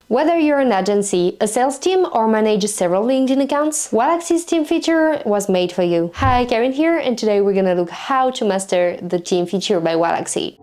Whether you're an agency, a sales team, or manage several LinkedIn accounts, Waalaxy's team feature was made for you. Hi, Karen here, and today we're gonna look how to master the team feature by Waalaxy.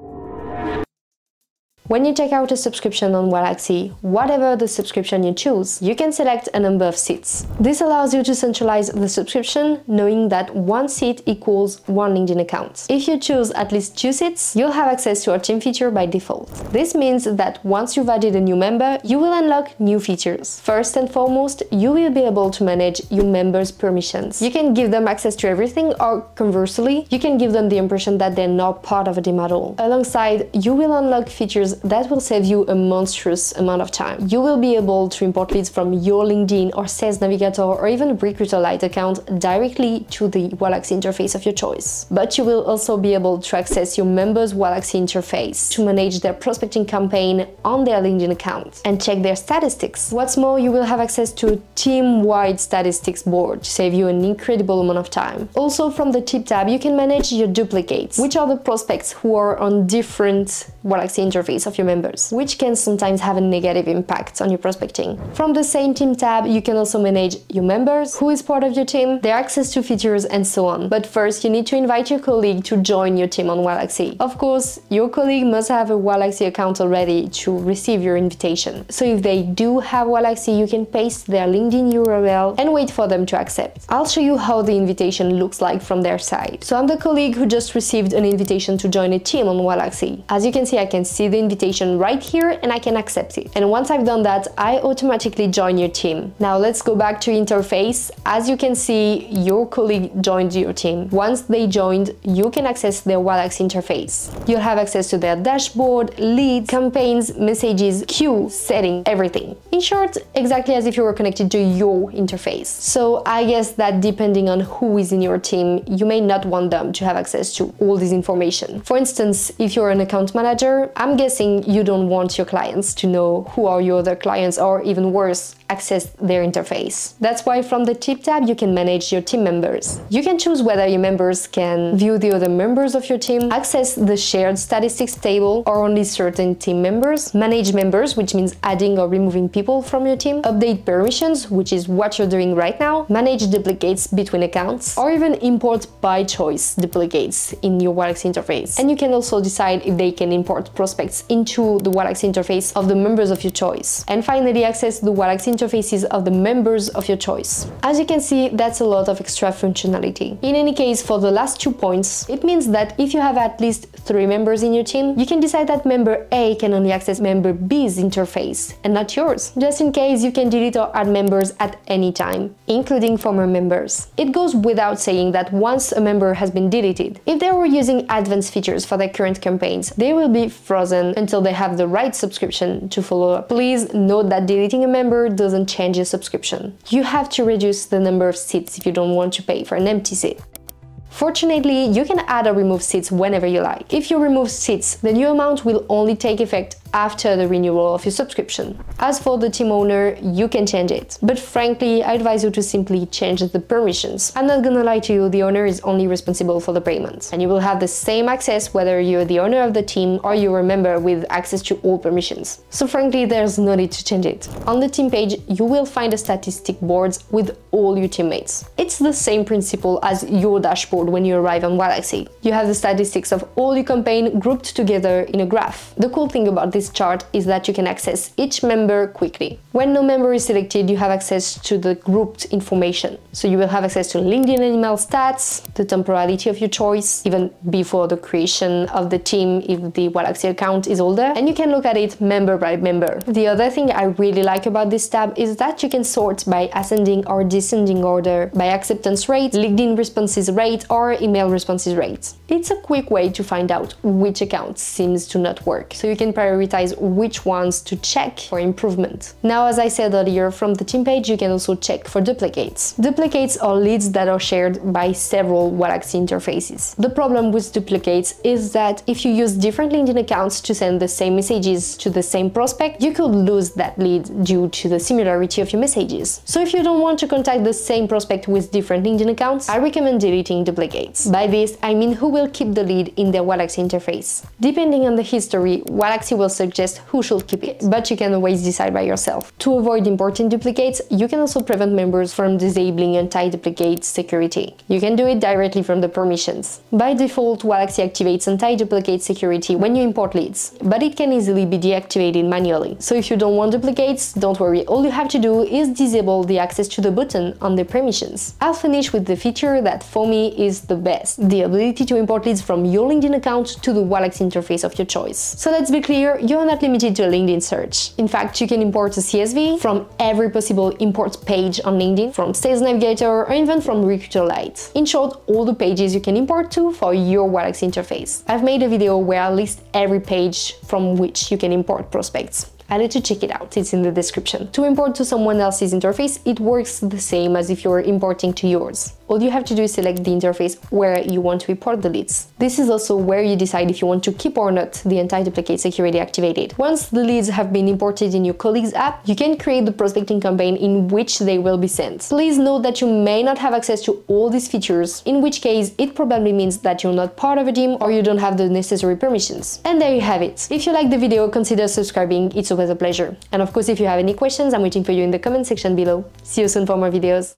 When you check out a subscription on Waalaxy, whatever the subscription you choose, you can select a number of seats. This allows you to centralize the subscription, knowing that one seat equals one LinkedIn account. If you choose at least 2 seats, you'll have access to our team feature by default. This means that once you've added a new member, you will unlock new features. First and foremost, you will be able to manage your members' permissions. You can give them access to everything, or conversely, you can give them the impression that they're not part of a team at all. Alongside, you will unlock features that will save you a monstrous amount of time. You will be able to import leads from your LinkedIn or Sales Navigator or even Recruiter Lite account directly to the Waalaxy interface of your choice. But you will also be able to access your members' Waalaxy interface to manage their prospecting campaign on their LinkedIn account and check their statistics. What's more, you will have access to a team-wide statistics board to save you an incredible amount of time. Also, from the tip tab, you can manage your duplicates, which are the prospects who are on different Waalaxy interface of your members, which can sometimes have a negative impact on your prospecting. From the same team tab, you can also manage your members, who is part of your team, their access to features, and so on. But first, you need to invite your colleague to join your team on Waalaxy. Of course, your colleague must have a Waalaxy account already to receive your invitation. So if they do have Waalaxy, you can paste their LinkedIn URL and wait for them to accept. I'll show you how the invitation looks like from their side. So I'm the colleague who just received an invitation to join a team on Waalaxy. As you can see, I can see the invitation right here and I can accept it. And once I've done that, I automatically join your team. Now let's go back to interface. As you can see, your colleague joined your team. Once they joined, you can access their Waalaxy interface. You'll have access to their dashboard, leads, campaigns, messages, queue, setting, everything. In short, exactly as if you were connected to your interface. So I guess that depending on who is in your team, you may not want them to have access to all this information. For instance, if you're an account manager, I'm guessing you don't want your clients to know who are your other clients, or even worse, access their interface. That's why from the tip tab, you can manage your team members. You can choose whether your members can view the other members of your team, access the shared statistics table, or only certain team members, manage members, which means adding or removing people from your team, update permissions, which is what you're doing right now, manage duplicates between accounts, or even import by choice duplicates in your Waalaxy interface. And you can also decide if they can import prospects into the Waalaxy interface of the members of your choice. And finally, access the Waalaxy interfaces of the members of your choice. As you can see, that's a lot of extra functionality. In any case, for the last 2 points, it means that if you have at least 3 members in your team, you can decide that member A can only access member B's interface and not yours. Just in case, you can delete or add members at any time, including former members. It goes without saying that once a member has been deleted, if they were using advanced features for their current campaigns, they will be frozen until they have the right subscription to follow up. Please note that deleting a member doesn't change your subscription. You have to reduce the number of seats if you don't want to pay for an empty seat. Fortunately, you can add or remove seats whenever you like. If you remove seats, the new amount will only take effect after the renewal of your subscription. As for the team owner, you can change it. But frankly, I advise you to simply change the permissions. I'm not gonna lie to you, the owner is only responsible for the payments. And you will have the same access whether you're the owner of the team or you're a member with access to all permissions. So frankly, there's no need to change it. On the team page, you will find a statistic board with all your teammates. It's the same principle as your dashboard when you arrive on Waalaxy. You have the statistics of all your campaign grouped together in a graph. The cool thing about this chart is that you can access each member quickly. When no member is selected, you have access to the grouped information. So you will have access to LinkedIn and email stats, the temporality of your choice, even before the creation of the team if the Waalaxy account is older, and you can look at it member by member. The other thing I really like about this tab is that you can sort by ascending or descending order, by acceptance rate, LinkedIn responses rate, or email responses rate. It's a quick way to find out which account seems to not work, so you can prioritize which ones to check for improvement. Now, as I said earlier, from the team page, you can also check for duplicates. Duplicates are leads that are shared by several Waalaxy interfaces. The problem with duplicates is that if you use different LinkedIn accounts to send the same messages to the same prospect, you could lose that lead due to the similarity of your messages. So if you don't want to contact the same prospect with different LinkedIn accounts, I recommend deleting duplicates. By this, I mean who will keep the lead in their Waalaxy interface. Depending on the history, Waalaxy will suggest who should keep it, but you can always decide by yourself. To avoid importing duplicates, you can also prevent members from disabling anti-duplicate security. You can do it directly from the permissions. By default, Waalaxy activates anti-duplicate security when you import leads, but it can easily be deactivated manually. So if you don't want duplicates, don't worry, all you have to do is disable the access to the button on the permissions. I'll finish with the feature that for me is the best, the ability to import leads from your LinkedIn account to the Waalaxy interface of your choice. So let's be clear, you're not limited to a LinkedIn search. In fact, you can import a CSV from every possible import page on LinkedIn, from Sales Navigator, or even from Recruiter Lite. In short, all the pages you can import to for your Waalaxy interface. I've made a video where I list every page from which you can import prospects. I'll let you check it out, it's in the description. To import to someone else's interface, it works the same as if you're importing to yours. All you have to do is select the interface where you want to import the leads. This is also where you decide if you want to keep or not the anti-duplicate security activated. Once the leads have been imported in your colleague's app, you can create the prospecting campaign in which they will be sent. Please note that you may not have access to all these features, in which case it probably means that you're not part of a team or you don't have the necessary permissions. And there you have it. If you like the video, consider subscribing, it's always a pleasure. And of course, if you have any questions, I'm waiting for you in the comment section below. See you soon for more videos.